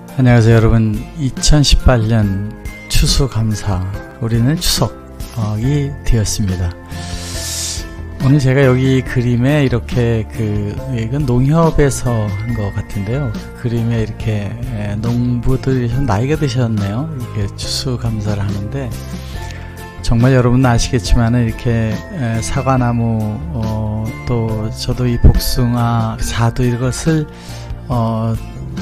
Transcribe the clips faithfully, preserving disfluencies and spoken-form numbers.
안녕하세요 여러분. 이천십팔 년 추수감사, 우리는 추석이 되었습니다. 오늘 제가 여기 그림에 이렇게 그 이건 농협에서 한 것 같은데요, 그 그림에 이렇게 농부들이 좀 나이가 드셨네요. 이렇게 추수감사를 하는데, 정말 여러분 아시겠지만은 이렇게 사과나무 어, 또 저도 이 복숭아, 자두 이것을 어,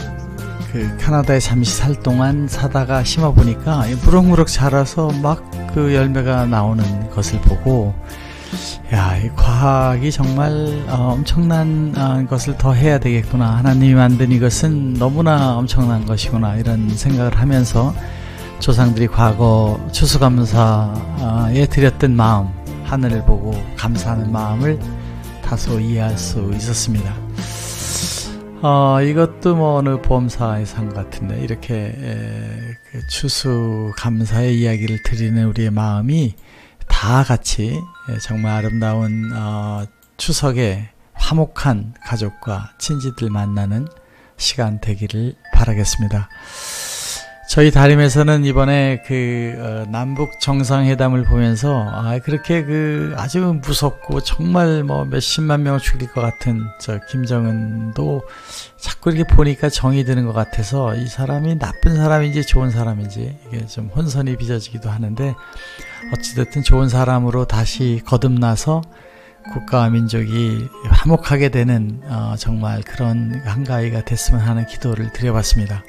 그 캐나다에 잠시 살 동안 사다가 심어 보니까 무럭무럭 자라서 막 그 열매가 나오는 것을 보고, 야, 이 과학이 정말 어, 엄청난 어, 것을 더 해야 되겠구나, 하나님이 만든 이것은 너무나 엄청난 것이구나, 이런 생각을 하면서 조상들이 과거 추수감사에 드렸던 마음, 하늘을 보고 감사하는 마음을 다소 이해할 수 있었습니다. 어, 이것도 뭐 어느 보험사에서 한 것 같은데, 이렇게 에, 그 추수감사의 이야기를 드리는 우리의 마음이 다 같이 정말 아름다운 어, 추석에 화목한 가족과 친지들 만나는 시간 되기를 바라겠습니다. 저희 다림에서는 이번에 그 어, 남북 정상회담을 보면서 아, 그렇게 그 아주 무섭고 정말 뭐 몇십만 명을 죽일 것 같은 저 김정은도 자꾸 이렇게 보니까 정이 드는 것 같아서, 이 사람이 나쁜 사람인지 좋은 사람인지 이게 좀 혼선이 빚어지기도 하는데, 어찌됐든 좋은 사람으로 다시 거듭나서 국가와 민족이 화목하게 되는 어, 정말 그런 한가위가 됐으면 하는 기도를 드려봤습니다.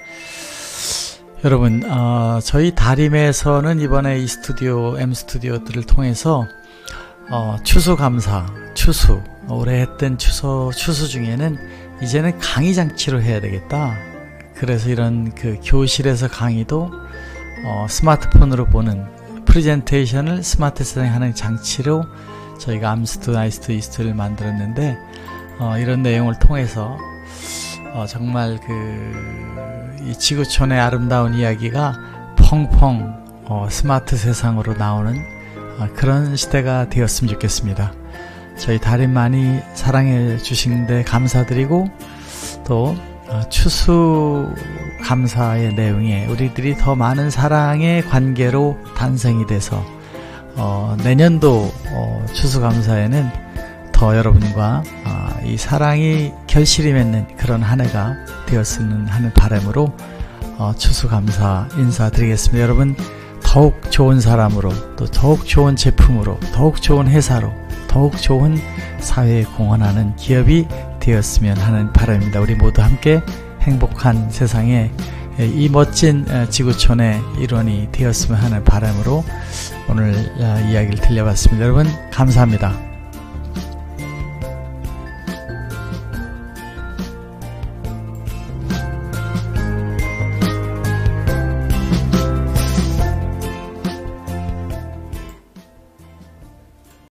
여러분, 어, 저희 다림에서는 이번에 이 스튜디오, M 스튜디오들을 통해서 어, 추수감사, 추수, 올해 했던 추수, 추수 중에는 이제는 강의 장치로 해야 되겠다. 그래서 이런 그 교실에서 강의도 어, 스마트폰으로 보는 프레젠테이션을 스마트에서 하는 장치로 저희가 암스트, 나이스트, 이스트를 만들었는데, 어, 이런 내용을 통해서 어, 정말 그 이 지구촌의 아름다운 이야기가 펑펑 어, 스마트 세상으로 나오는 어, 그런 시대가 되었으면 좋겠습니다. 저희 다림 많이 사랑해 주시는데 감사드리고, 또 어, 추수 감사의 내용에 우리들이 더 많은 사랑의 관계로 탄생이 돼서 어, 내년도 어, 추수 감사에는 더 여러분과 어, 이 사랑이 결실이 맺는 그런 한 해가 되었으면 하는 바람으로 어, 추수감사 인사드리겠습니다. 여러분, 더욱 좋은 사람으로, 또 더욱 좋은 제품으로, 더욱 좋은 회사로, 더욱 좋은 사회에 공헌하는 기업이 되었으면 하는 바람입니다. 우리 모두 함께 행복한 세상에 이 멋진 지구촌의 일원이 되었으면 하는 바람으로 오늘 이야기를 들려봤습니다. 여러분, 감사합니다.